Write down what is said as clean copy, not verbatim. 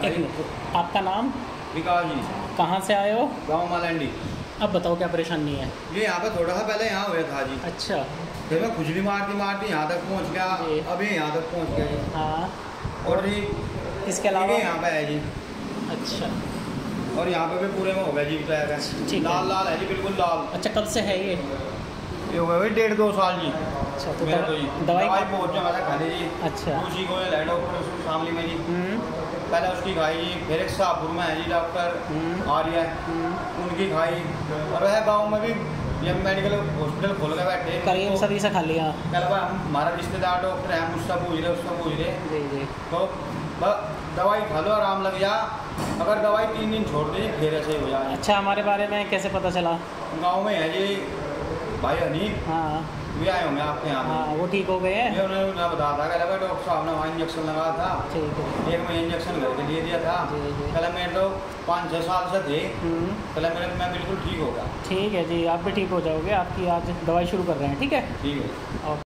एक मिनट, आपका नाम? विकास जी। कहाँ से आए हो? गाँव मालंडी। अब बताओ क्या परेशानी है? ये यहाँ पे थोड़ा सा पहले यहाँ हुआ था जी। अच्छा। फिर मैं खुजली मारती मारती यहाँ तक पहुँच गया। अब ये यहाँ तक पहुँच गया जी। हाँ। और जी इसके अलावा यहाँ पे है जी। अच्छा। और यहाँ पे भी पूरे में हो गया जी टायर। ठीक है। लाल लाल है जी, बिल्कुल लाल। अच्छा, कब से है ये? हो गया भाई 1.5-2 साल जी। अच्छा, तो मेरा तो जी दवाई पहुँच गया हमारा खाने जी। अच्छा। उसी को ले डॉक्टर शामली में जी। पहले उसकी खाई जी, फिर एक शाहपुर में है जी डॉक्टर आर्य, उनकी खाई। और वह गाँव में भी ये मेडिकल हॉस्पिटल खोल के बैठे करीब सभी से खा लिया। कल बार हमारा रिश्तेदार डॉक्टर है, मुझसे पूछ रहे उससे पूछ रहे। जी जी। तो बस दवाई खा लो, आराम लग जा। अगर दवाई 3 दिन छोड़ दी फिर ऐसे हो जाए। अच्छा, हमारे बारे में कैसे पता चला? गांव में है जी भाई हनी। हाँ वे आए होंगे आपके यहाँ। हाँ, वो ठीक हो गए हैं। ये उन्होंने बताया था कि भाई डॉक्टर साहब ने वहाँ इंजेक्शन लगा था। ठीक है। एक में इंजेक्शन घर के लिए दिया था। जी जी। पहले मेरे तो 5-6 साल से थे। पहले मैं बिल्कुल ठीक हो गया। ठीक है जी, आप भी ठीक हो जाओगे। आपकी आज दवाई शुरू कर रहे हैं, ठीक है? ठीक है। ओके।